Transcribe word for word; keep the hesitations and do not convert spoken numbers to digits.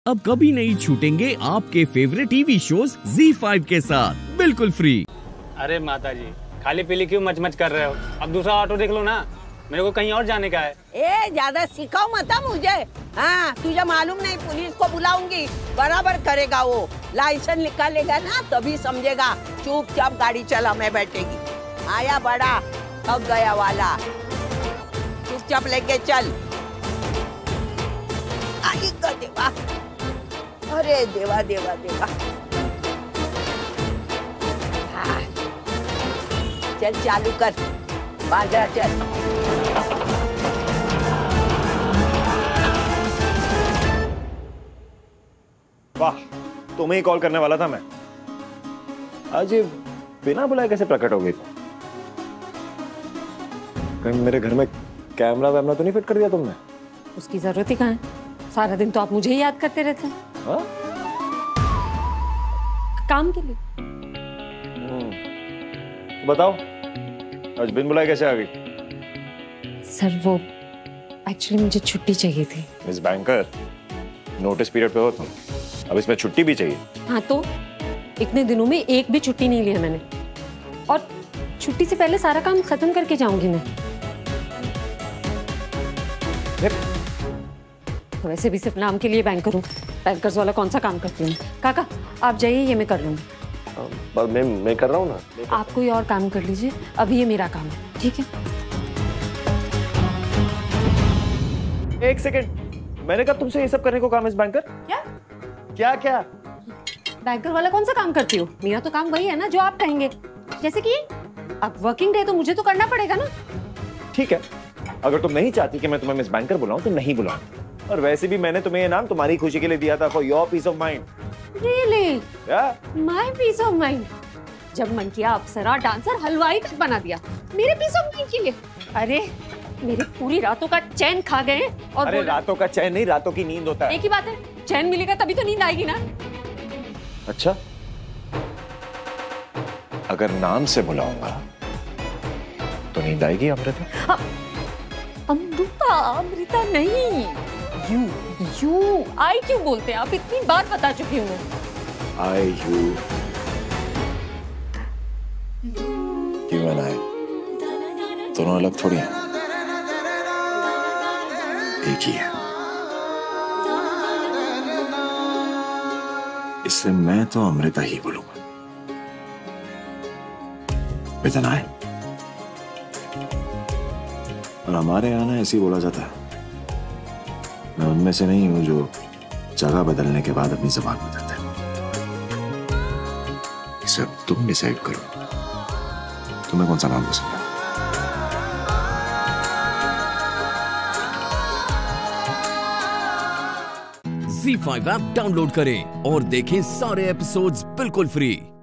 अब कभी नहीं छूटेंगे आपके favourite TV shows Zee five के साथ बिल्कुल फ्री। अरे माता जी, खाली पीली क्यों मचमच कर रहे हो? अब दूसरा ऑटो देख लो ना, मेरे को कहीं और जाने का है। ए ज्यादा सिखाओ मत मुझे। हाँ, तुझे मालूम नहीं, पुलिस को बुलाऊंगी, बराबर करेगा वो। लाइसेंस निकालेगा ना तभी समझेगा। चुपचाप गाड़ी चला, मैं बैठेगी। आया बड़ा, अब गया वाला। चुपचाप लेके चल। आई का देवा, अरे देवा देवा देवा। हाँ। चल चालू कर, बाजा चल। वाह, तुम्हें ही कॉल करने वाला था मैं। आज ये बिना बुलाए कैसे प्रकट हो गई? कहीं मेरे घर में कैमरा वैमरा तो नहीं फिट कर दिया तुमने? उसकी जरूरत ही कहाँ है? सारा दिन तो आप मुझे ही याद करते रहते हैं। हाँ? काम के लिए। बताओ, आज बिन बुलाए कैसे आ गई? सर वो एक्चुअली मुझे छुट्टी चाहिए थी। मिस बैंकर, नोटिस पीरियड पे हो तुम, अब इसमें छुट्टी भी चाहिए? हाँ तो इतने दिनों में एक भी छुट्टी नहीं लिया मैंने, और छुट्टी से पहले सारा काम खत्म करके जाऊंगी मैं। वैसे भी सिर्फ नाम के लिए बैंकर हूँ, बैंकर्स वाला कौन सा काम करती हूँ। काका आप जाइए, ये मैं कर लूंगी। पर मैं मैं कर रहा हूँ ना। आप कोई और काम कर लीजिए, अभी ये मेरा काम है, ठीक है? एक सेकंड, मैंने कहा तुमसे ये सब करने को काम इस बैंकर? क्या क्या क्या? बैंकर वाला कौन सा काम करती हो? मेरा तो काम वही है ना जो आप कहेंगे। जैसे कि अब वर्किंग डे तो मुझे तो करना पड़ेगा ना। ठीक है, अगर तुम नहीं चाहती कि मैं तुम्हें मिस बैंकर बुलाऊं तो नहीं बुलाऊं। और वैसे भी मैंने तुम्हें ये नाम तुम्हारी खुशी के लिए दिया था, for your peace of mind. Really? Yeah? My peace of mind? जब मन किया अप्सरा, डांसर, हलवाई तक बना दिया मेरे पीस ऑफ माइंड के लिए। अरे मेरी पूरी रातों का चैन खा गए। और अरे रातों का चैन नहीं, रातों की नींद होता है। एक ही बात है, चैन मिलेगा तभी तो नींद आएगी ना। अच्छा, अगर नाम से बुलाऊंगा तो नींद आएगी अमृता? अमृता, अमृता नहीं, यू यू आई क्यों बोलते हैं आप? इतनी बार बता चुकी हूँ मैं। I you you and I दोनों अलग थोड़ी हैं, एक ही है। इसलिए मैं तो अमृता ही बोलूंगा। वेतन आए, और हमारे यहाँ ना ऐसे ही बोला जाता है। मैं उनमें से नहीं हूं जो जगह बदलने के बाद अपनी जबान बदलता है। सब तुम डिसाइड करो, तुम्हें कौन सा नाम पसंद है। ज़ी फाइव ऐप डाउनलोड करें और देखें सारे एपिसोड्स बिल्कुल फ्री।